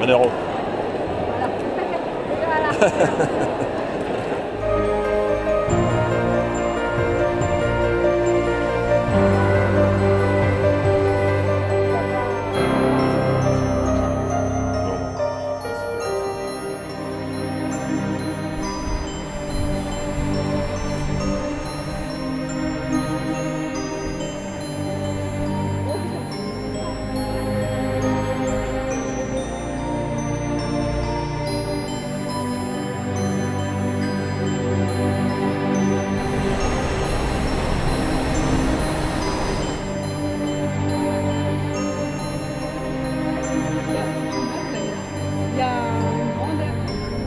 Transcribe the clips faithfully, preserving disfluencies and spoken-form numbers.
Janeiro. Voilà. Voilà. Il y a une grande aire.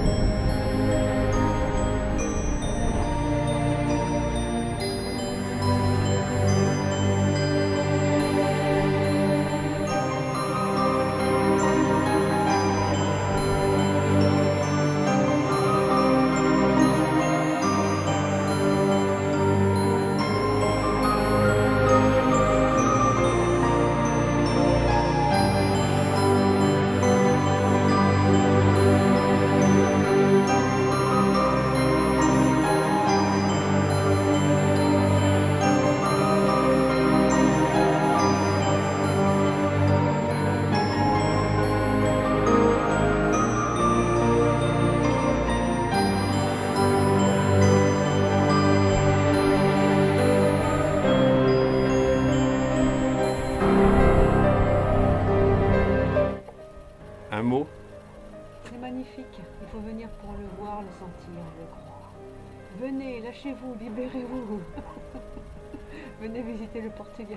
Un mot? C'est magnifique, il faut venir pour le voir, le sentir, le croire. Venez, lâchez-vous, libérez-vous. Venez visiter le Portugal.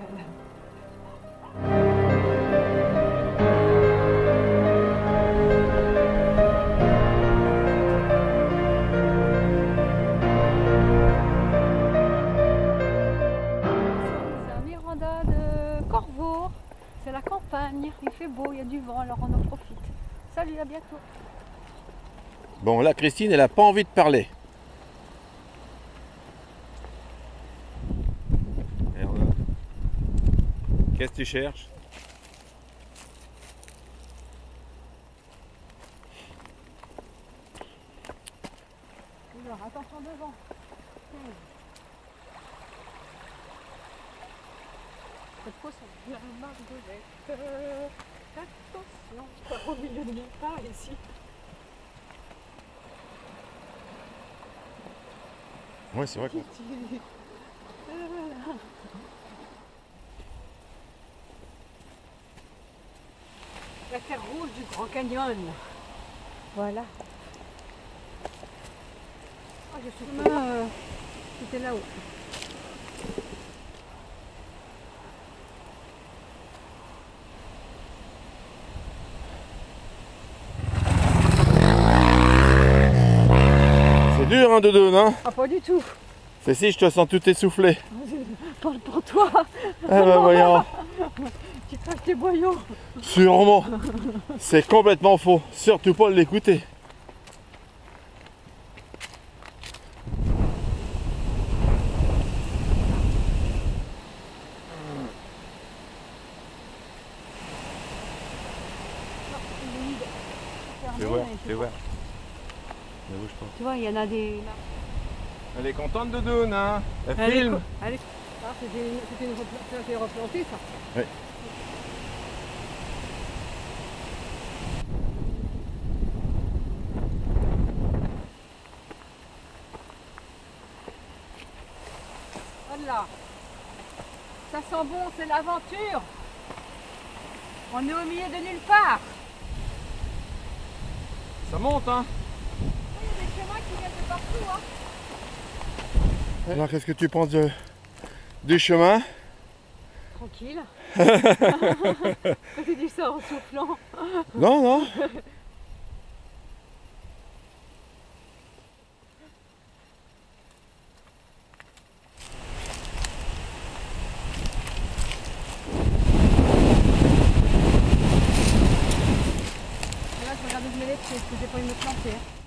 C'est la Miranda de Corvo, c'est la campagne, il fait beau, il y a du vent, alors on en profite. Salut, à bientôt. Bon, là, Christine, elle n'a pas envie de parler. Merde. Qu'est-ce que tu cherches? Alors, attention devant. Cette fois, ça devient une margolette. Attention, pas au milieu de nulle part ici. Ouais, c'est vrai que... Voilà. La terre rouge du Grand Canyon. Voilà. Oh, je suis euh, c'était là-haut. C'est dur, hein, Dodo, non? Ah, pas du tout. C'est si, je te sens tout essoufflé. Parle pour toi. Ah bah voyons. Tu craches tes boyaux. Sûrement. C'est complètement faux. Surtout pas de l'écouter. C'est ouvert, c'est ouvert. Ne bouge pas. Tu vois, il y en a des... Elle est contente, Dodo, hein? Elle, Elle filme. est... Elle est... Ah, c'était une... c'était une repla- c'était replanté, ça. Oui. Voilà. Ça sent bon, c'est l'aventure. On est au milieu de nulle part. Ça monte, hein? Il y a des chemins qui viennent de partout, hein. Alors, qu'est-ce que tu penses de... du chemin? Tranquille. Tu dis ça en soufflant. Non, non. Là, je regarde mes lettres, parce que j'ai pas envie de me planter.